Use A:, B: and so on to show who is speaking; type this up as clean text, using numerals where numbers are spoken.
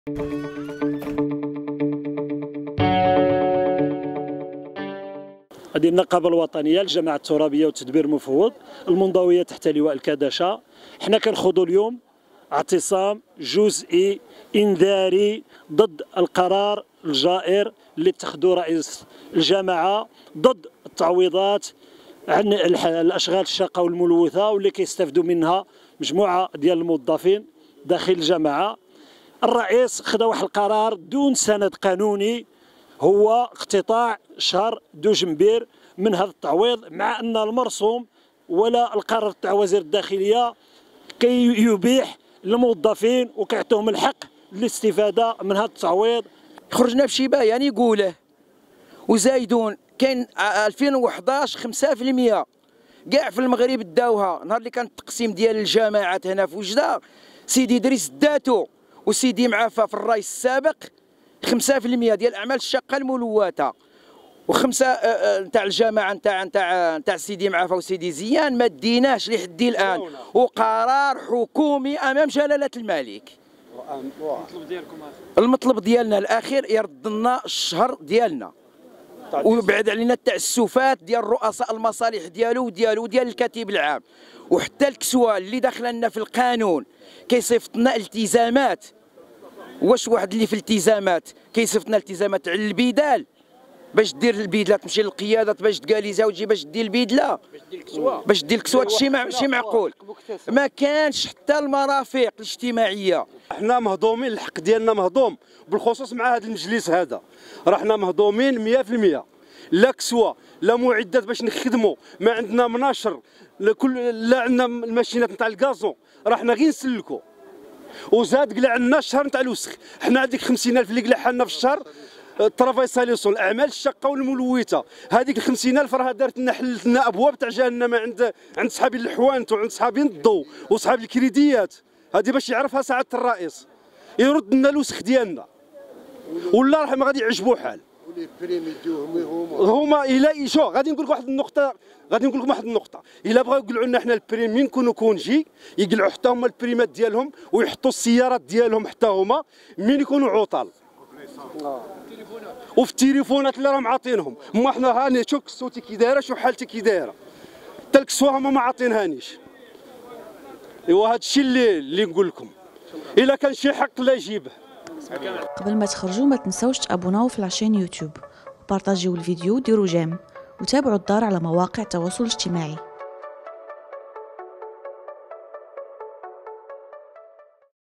A: هذه النقابة الوطنية للجماعة الترابية والتدبير المفوض المنضوية تحت لواء الكدشة. حنا كنخوضوا اليوم اعتصام جزئي انذاري ضد القرار الجائر اللي اتخذه رئيس الجماعة ضد التعويضات عن الاشغال الشاقة والملوثة واللي كيستافدوا منها مجموعة ديال الموظفين داخل الجماعة. الرئيس خدا واحد القرار دون سند قانوني، هو اقتطاع شهر دوجنبير من هذا التعويض، مع ان المرسوم ولا القرار تاع وزير الداخليه كيبيح للموظفين وكيعطيهم الحق للاستفاده من هذا التعويض.
B: خرجنا بشي بيان يقوله وزايدون كاين 2011 5% كاع في المغرب داوها. نهار اللي كان التقسيم ديال الجماعات هنا في وجده سيدي ادريس داتو وسيدي معافى في الرئيس السابق 5% ديال الاعمال الشاقه الملوثه، وخمسه نتاع الجماعه نتاع سيدي معافى وسيدي زيان ما ديناش لحد الان، وقرار حكومي امام جلاله الملك. المطلب ديالنا الاخير يرد لنا الشهر ديالنا ويبعد علينا التعسفات ديال رؤساء المصالح ديالو وديال الكاتب العام، وحتى الكسوه اللي داخله لنا في القانون كيصيفط لنا التزامات. واش واحد اللي في الالتزامات كيصيفط لنا التزامات على البدال باش دير البدله تمشي للقياده باش تقاليزها وتجي باش دير البدله باش دير الكسوه هادشي ماشي معقول. ما كانش حتى المرافق الاجتماعيه.
C: احنا مهضومين، الحق ديالنا مهضوم بالخصوص مع هذا المجلس هذا، راحنا مهضومين 100%. لا كسوه لا معدات باش نخدموا، ما عندنا مناشر لا عندنا الماشينات نتاع الكازون، راحنا غير نسلكوا. وزاد قلع عندنا الشهر نتاع الوسخ. حنا عندك 50,000 اللي قلعها لنا في الشهر الطرافاي ساليسون الاعمال الشاقه والملوثه، هذيك ال 50,000 راها دارت لنا حلت لنا ابواب تاع جهنم عند صحابي الحوانت وعند صحابي الضو وصحاب الكريديات. هذه باش يعرفها سعاده الرئيس يرد لنا الوسخ ديالنا، ولا راه ما غادي يعجبو حال. هما الا شو غادي نقول لك واحد النقطه، الا بغاو يقلعوا لنا حنا البريم من نكونوا كونجي يقلعوا حتى هما البريمات ديالهم ويحطوا السيارات ديالهم حتى هما من يكونوا عطل. وفي التليفونات اللي راهم عاطينهم، ما حنا هاني شوف كسوتي كي دايره، شوف حالتي كي دايره، حتى الكسوه هما ما عاطينهانيش. ايوا هذا الشيء اللي نقول لكم، الا كان شي حق لا يجيبه.
D: قبل ما تخرجوا ما تنسوش تابوناو في لاشين يوتيوب وبارطاجيو الفيديو وديروا جيم وتابعوا الدار على مواقع التواصل الاجتماعي.